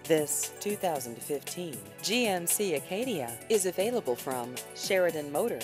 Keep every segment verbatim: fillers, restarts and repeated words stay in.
This two thousand fifteen G M C Acadia is available from Sheridan Motor.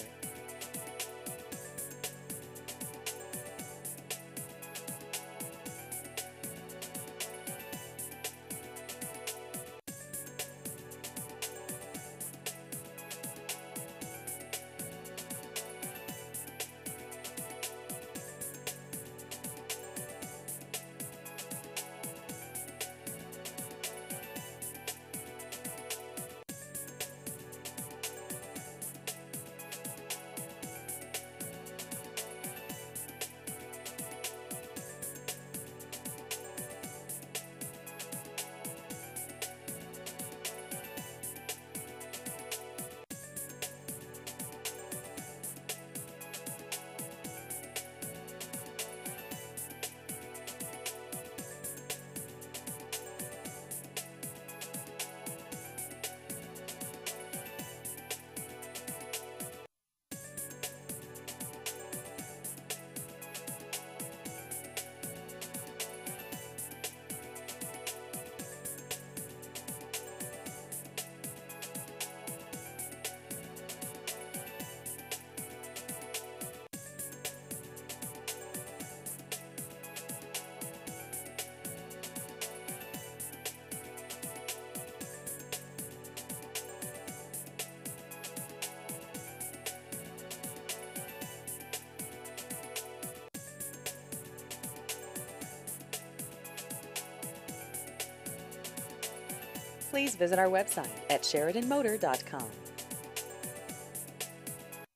Please visit our website at Sheridan Motor dot com.